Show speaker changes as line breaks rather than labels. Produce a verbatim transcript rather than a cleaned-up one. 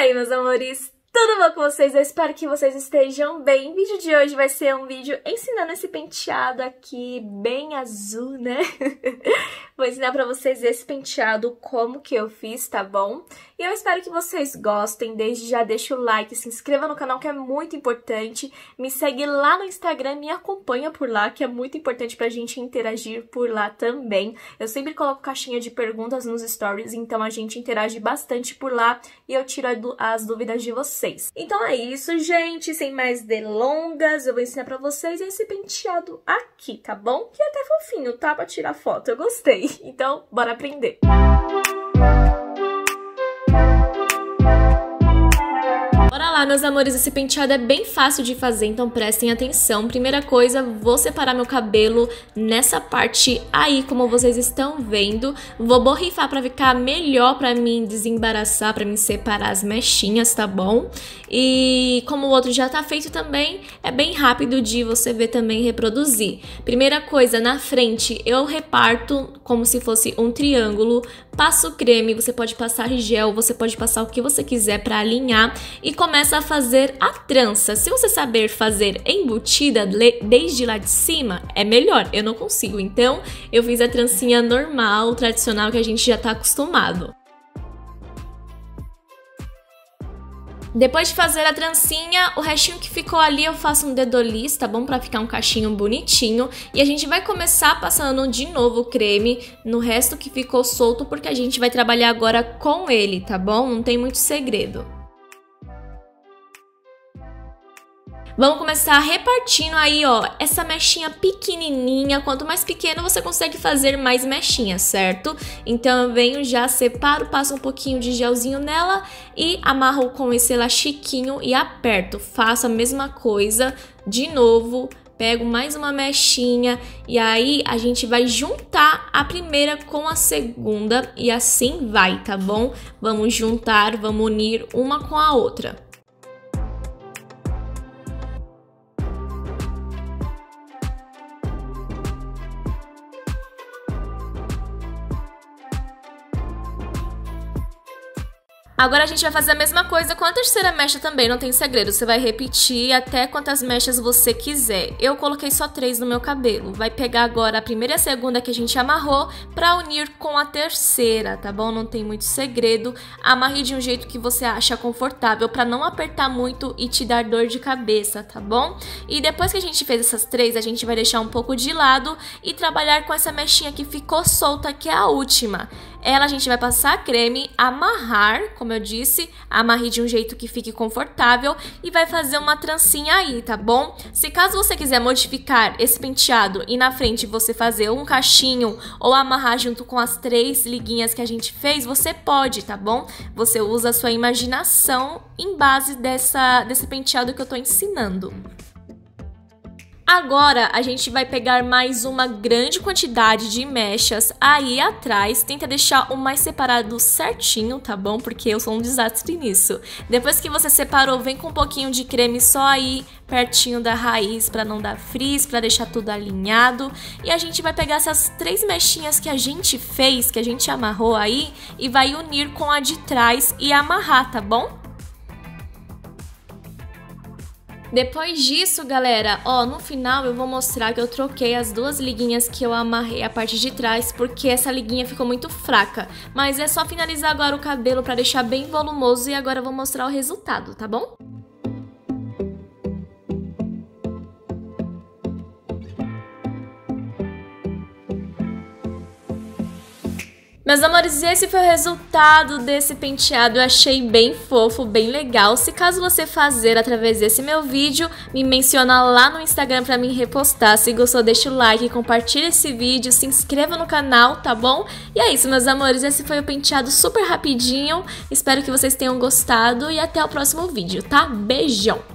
aí, meus amores? Tudo bom com vocês? Eu espero que vocês estejam bem. O vídeo de hoje vai ser um vídeo ensinando esse penteado aqui, bem azul, né? Vou ensinar pra vocês esse penteado, como que eu fiz, tá bom? E eu espero que vocês gostem. Desde já deixa o like, se inscreva no canal, que é muito importante. Me segue lá no Instagram, me acompanha por lá, que é muito importante pra gente interagir por lá também. Eu sempre coloco caixinha de perguntas nos stories, então a gente interage bastante por lá e eu tiro as dúvidas de vocês. Então é isso, gente. Sem mais delongas, eu vou ensinar pra vocês esse penteado aqui, tá bom? Que é até fofinho, tá? Pra tirar foto. Eu gostei. Então, bora aprender. Bora lá, meus amores, esse penteado é bem fácil de fazer, então prestem atenção. Primeira coisa, vou separar meu cabelo nessa parte aí, como vocês estão vendo. Vou borrifar pra ficar melhor pra mim desembaraçar, pra mim separar as mechinhas, tá bom? E como o outro já tá feito também, é bem rápido de você ver também e reproduzir. Primeira coisa, na frente eu reparto como se fosse um triângulo, passo creme, você pode passar gel, você pode passar o que você quiser pra alinhar e começa a fazer a trança. Se você saber fazer embutida desde lá de cima, é melhor. Eu não consigo, então eu fiz a trancinha normal, tradicional, que a gente já tá acostumado. Depois de fazer a trancinha, o restinho que ficou ali eu faço um dedoliz, tá bom? Pra ficar um cachinho bonitinho. E a gente vai começar passando de novo o creme no resto que ficou solto, porque a gente vai trabalhar agora com ele, tá bom? Não tem muito segredo. Vamos começar repartindo aí, ó, essa mechinha pequenininha. Quanto mais pequena você consegue fazer mais mechinha, certo? Então eu venho, já separo, passo um pouquinho de gelzinho nela e amarro com esse elastiquinho e aperto. Faço a mesma coisa de novo, pego mais uma mechinha e aí a gente vai juntar a primeira com a segunda e assim vai, tá bom? Vamos juntar, vamos unir uma com a outra. Agora a gente vai fazer a mesma coisa com a terceira mecha também, não tem segredo. Você vai repetir até quantas mechas você quiser. Eu coloquei só três no meu cabelo. Vai pegar agora a primeira e a segunda que a gente amarrou pra unir com a terceira, tá bom? Não tem muito segredo. Amarre de um jeito que você acha confortável pra não apertar muito e te dar dor de cabeça, tá bom? E depois que a gente fez essas três, a gente vai deixar um pouco de lado e trabalhar com essa mechinha que ficou solta, que é a última. Ela a gente vai passar creme, amarrar, como eu disse, amarre de um jeito que fique confortável e vai fazer uma trancinha aí, tá bom? Se caso você quiser modificar esse penteado e na frente você fazer um cachinho ou amarrar junto com as três liguinhas que a gente fez, você pode, tá bom? Você usa a sua imaginação em base dessa, desse penteado que eu tô ensinando. Agora a gente vai pegar mais uma grande quantidade de mechas aí atrás, tenta deixar o mais separado certinho, tá bom? Porque eu sou um desastre nisso. Depois que você separou, vem com um pouquinho de creme só aí pertinho da raiz pra não dar frizz, pra deixar tudo alinhado. E a gente vai pegar essas três mechinhas que a gente fez, que a gente amarrou aí, e vai unir com a de trás e amarrar, tá bom? Depois disso, galera, ó, no final eu vou mostrar que eu troquei as duas liguinhas que eu amarrei a parte de trás, porque essa liguinha ficou muito fraca. Mas é só finalizar agora o cabelo pra deixar bem volumoso e agora eu vou mostrar o resultado, tá bom? Meus amores, esse foi o resultado desse penteado. Eu achei bem fofo, bem legal. Se caso você fazer através desse meu vídeo, me menciona lá no Instagram pra mim repostar. Se gostou, deixa o like, compartilha esse vídeo, se inscreva no canal, tá bom? E é isso, meus amores, esse foi o penteado super rapidinho. Espero que vocês tenham gostado e até o próximo vídeo, tá? Beijão!